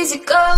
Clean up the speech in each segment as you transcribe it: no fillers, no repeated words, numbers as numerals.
easy go.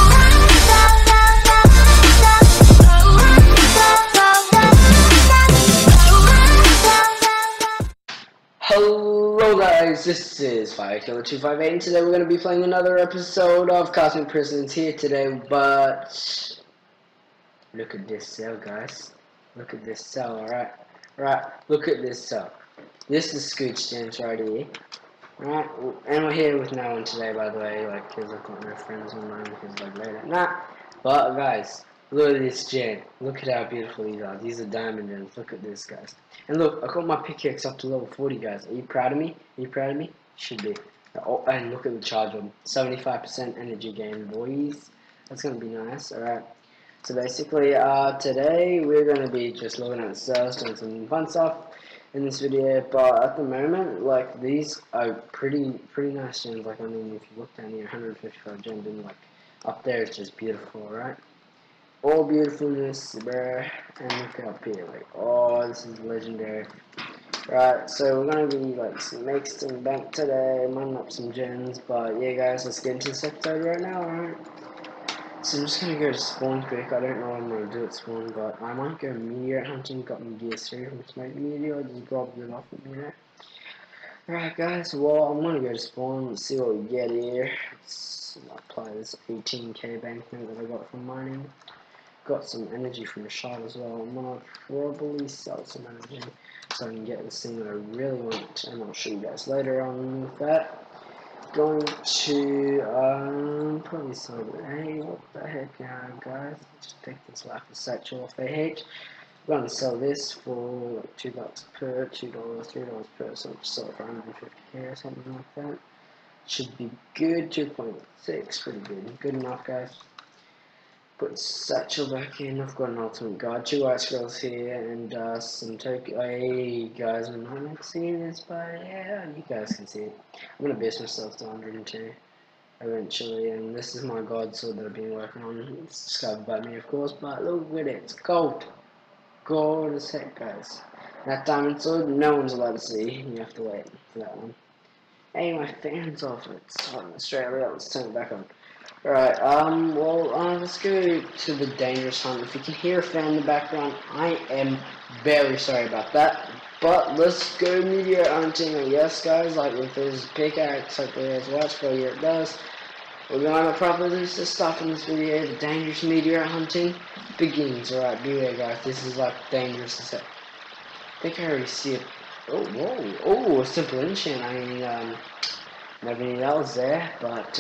Hello guys, this is FireKiller258 and today we're going to be playing another episode of Cosmic Prisons here today, but look at this cell guys, look at this cell, alright, look at this cell. This is Scooch James right here, alright, and we're here with no one today by the way, like, because I've got no friends online, because like late at night, but guys, look at this gen, look at how beautiful these are diamond gens, look at this guys. And look, I got my pickaxe up to level 40 guys, are you proud of me? Are you proud of me? Should be. Oh, and look at the charge on 75% energy gain boys, that's going to be nice, alright. So basically, today we're going to be just looking at the cells, doing some fun stuff in this video, but at the moment, like, these are pretty nice gens. Like, I mean, if you look down here, 155 gems, and like, up there it's just beautiful, right? All beautifulness, bruh, and look up here, like, oh, this is legendary. Right, so we're gonna be, like, make some bank today, mining up some gens, but yeah, guys, let's get into this episode right now, alright? So I'm just gonna go to spawn quick. I don't know what I'm gonna do at spawn, but I might go meteorite hunting. Got my gear 3 from Smoke Meteor. Just grabbed it off of me there. Alright guys, well I'm gonna go to spawn. Let's see what we get here. Let's apply this 18k bank thing that I got from mining. Got some energy from the shot as well. I'm gonna probably sell some energy so I can get this thing that I really want, and I'll show you guys later on with that. Going to probably sell it. Hey, what the heck now, guys? Just take this life of satchel off AH. I'm gonna sell this for like $2 per, $2, $3 per, so I'll just sell it for 150k or something like that. Should be good. 2.6, pretty good. Good enough, guys. Put satchel back in. I've got an ultimate guard, 2 ice girls here, and some Tokyo. Hey guys, I'm not seeing this, but yeah, you guys can see it. I'm gonna boost myself to 102 eventually, and this is my god sword that I've been working on. It's discovered by me, of course, but look at it, it's gold. Gold as heck, guys. That diamond sword, no one's allowed to see. You have to wait for that one. Hey, my fan's off. It's hot in Australia. Let's turn it back on. Alright, let's go to the dangerous hunt. If you can hear a fan in the background, I am very sorry about that. But let's go meteor hunting, I guess, guys. Like, with this pickaxe up there as well, so here it does. We're going to probably lose this stuff in this video. The dangerous meteor hunting begins. Alright, beware, guys. This is, like, dangerous as heck. I think I already see it. Oh, whoa. Oh, a simple enchant. I mean, never knew that was there, but,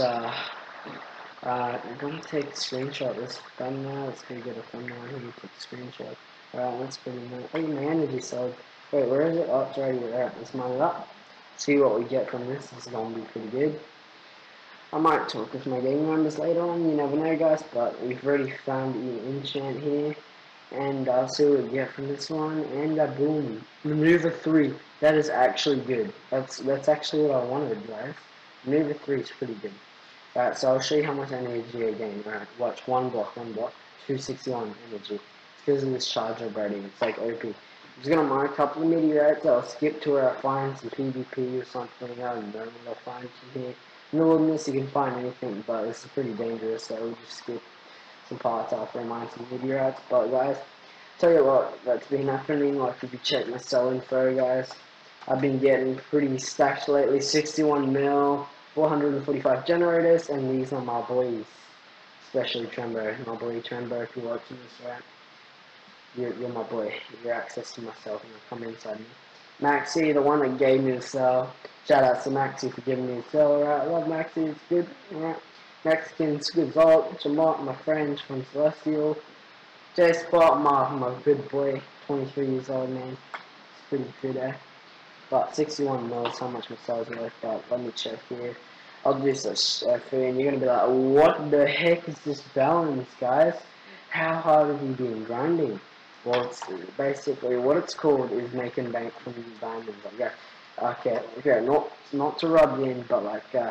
I'm gonna take a screenshot of this thumbnail. Let's go get a thumbnail here and take a screenshot. Alright, let's put in that. Hey, my energy cell. Wait, where is it? Oh, it's right here. Alright, let's mine it up. See what we get from this. This is gonna be pretty good. I might talk with my gaming members later on, you never know, guys, but we've already found an enchant here. And I'll see what we get from this one. And boom. Maneuver 3. That is actually good. That's actually what I wanted, guys. Maneuver 3 is pretty good. Alright, so I'll show you how much energy I gain. Alright, watch, one block, 261 energy. It's because of this charge already, it's like OP. I'm just gonna mine a couple of meteorites. I'll skip to where I find some PvP or something. I don't know what I'll find from here. In the wilderness you can find anything, but this is pretty dangerous, so we'll just skip some parts after I mine some meteorites. But guys, tell you what, that's been happening. Like, if you check my cell info, guys, I've been getting pretty stacked lately. 61 mil. 445 generators, and these are my boys, especially Trembo, my boy Trembo. If you're watching this, right, you're my boy. You're access to myself, and come inside me. Maxi, the one that gave me the cell. Shout out to Maxi for giving me the cell. Alright, I love Maxi. It's good. Alright, Mexican's good vault. Jamont, my friend from Celestial. J Spot, my good boy, 23 years old man. It's pretty good, eh? But 61 mils, how much my cell's worth, but let me check here. I'll do such for you, and you're gonna be like, what the heck is this balance, guys? How hard have you been grinding? Well, it's basically what it's called is making bank from these diamonds. Like, okay, not to rub you in, but like, we're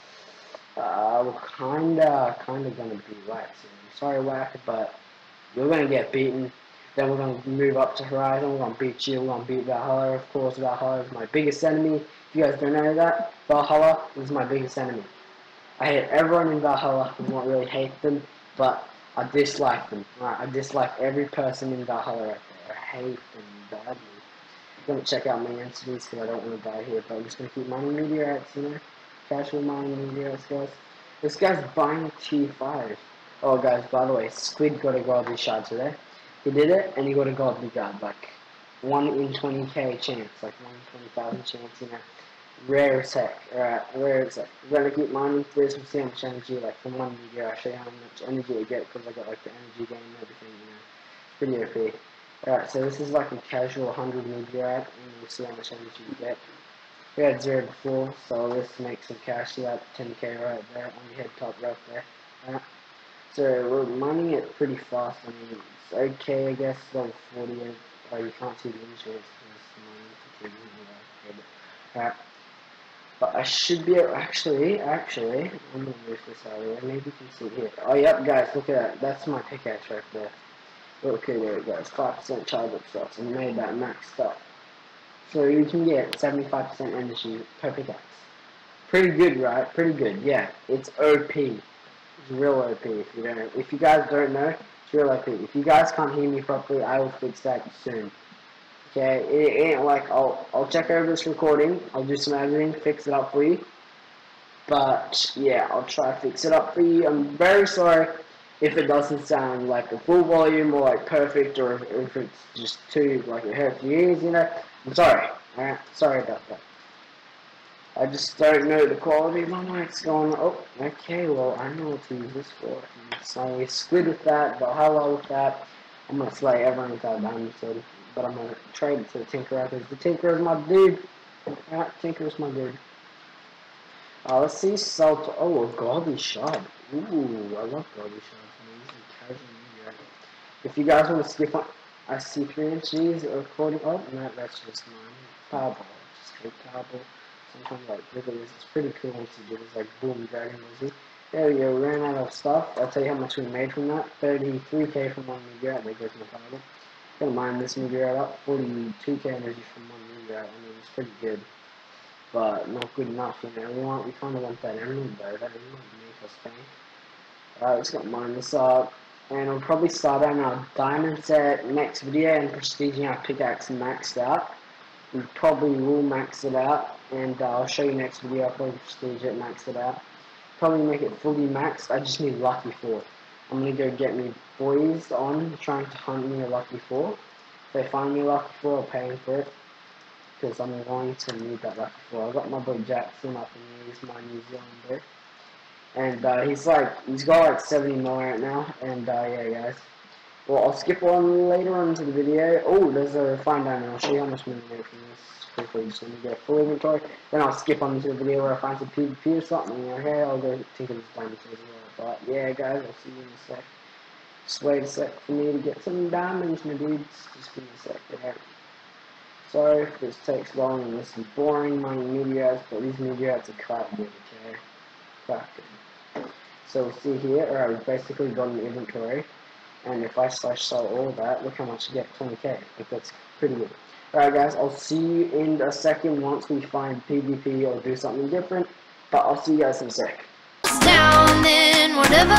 kinda gonna be right soon. I'm sorry, Whack, but you're gonna get beaten. Then we're going to move up to Horizon, we're going to beat you, we're going to beat Valhalla, of course. Valhalla is my biggest enemy. If you guys don't know that, Valhalla is my biggest enemy. I hate everyone in Valhalla. I don't really hate them, but I dislike them. Right? I dislike every person in Valhalla right there. I hate them badly. I'm gonna check out my entities because I don't want to die here, but I'm just gonna keep mining meteorites, you know? Casual mining meteorites, guys. This guy's buying T5. Oh, guys, by the way, Squid got a godly shard today. He did it, and he got a godly guard, like 1 in 20k chance, like 1 in 20,000 chance, you know. Rare as heck. Alright, rare as heck. We're gonna keep mining through some see how much energy, like from one meteor, I'll show you how much energy I get because I got like the energy gain and everything, you know. It's pretty OP. Alright, so this is like a casual 100 meteorite, and we'll see how much energy you get. We had 0 before, so let's make some cash. See that 10k right there on your head top right there. Alright. So we're mining it pretty fast. I mean, it's okay, I guess. Level 40. Oh, you can't see the insurance because the mining fatigue isn't allowed. Alright. But I should be able, actually, I'm gonna move this out of there. Maybe you can see it here. Oh, yep, guys, look at that. That's my pickaxe right there. Okay, there it goes. 5% charge up shots, and made that maxed up. So you can get 75% energy per pickaxe. Pretty good, right? Pretty good. Yeah, it's OP. It's real OP. If you guys don't know, it's real OP. If you guys can't hear me properly, I will fix that soon. Okay, it ain't like I'll check over this recording. I'll do some editing, fix it up for you. But yeah, I'll try to fix it up for you. I'm very sorry if it doesn't sound like a full volume or like perfect, or if it's just too like it hurts your ears, you know. I'm sorry. Alright, sorry about that. I just don't know the quality of my mic's going. Oh, okay. Well, I know what to use this for. So we Squid with that, Valhalla with that. I'm gonna slay everyone with that diamond sword, but I'm gonna trade it to the Tinkerer because the Tinkerer is my dude. Alright, Tinkerer's my dude. Let's see, Salt. Oh, a godly shard. Ooh, I love godly shards. Amazing casual meteor. If you guys want to skip on, I see 3 inches recording. Oh, no, that's just mine. Powerball. Just hate Powerball. Sometimes, like, look at this. It's pretty cool once you do this, like, boom, Dragon Ball. There we go. Ran out of stuff. I'll tell you how much we made from that. 33k from one meteor. There goes my Powerball. Gonna mine this meteor up. 42k energy from one meteor. I mean, it's pretty good. But not good enough, you know. We kind of want that emerald though. That emerald make us bank. Alright, let's go mine this up. And we'll probably start on our diamond set next video and prestiging our pickaxe maxed out. We probably will max it out, and I'll show you next video. I'll probably prestige it, max it out. Probably make it fully maxed. I just need lucky 4. I'm gonna go get me boys on trying to hunt me a lucky 4. If they find me a lucky 4, I'll pay them for it, because I'm going to need that lucky 4. I got my boy Jackson up in here. He's my New Zealander. And he's got like 70 mil right now, and yeah guys. Well, I'll skip on later on into the video. Oh, there's a fine diamond. I'll show you how much money I make from this quickly. Just let me get full inventory. Then I'll skip on into the video where I find some PvP or something. Okay, I'll go tinker this diamond as well. But yeah guys, I'll see you in a sec. Just wait a sec for me to get some diamonds, my dudes. Just give me a sec there. Sorry if this takes long and this is boring, my meteorites, but these meteorites are quite good, okay? Quite good. So we'll see here, alright, we've basically got an inventory, and if I slash sell all of that, look how much you get, 20k. I think that's pretty good. Alright guys, I'll see you in a second once we find PvP or do something different, but I'll see you guys in a sec. Down in whatever,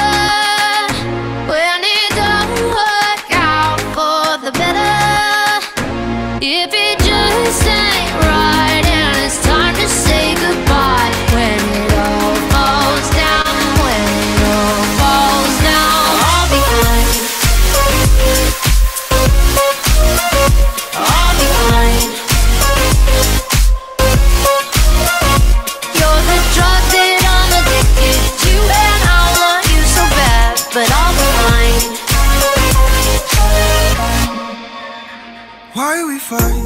when it don't work out for the better, if it just ain't right and it's time to say goodbye, when it all falls down, when it all falls down, I'll be fine. I'll be fine. You're the drug that I'm addicted to, and I want you so bad, but I'll be fine. Why we fight?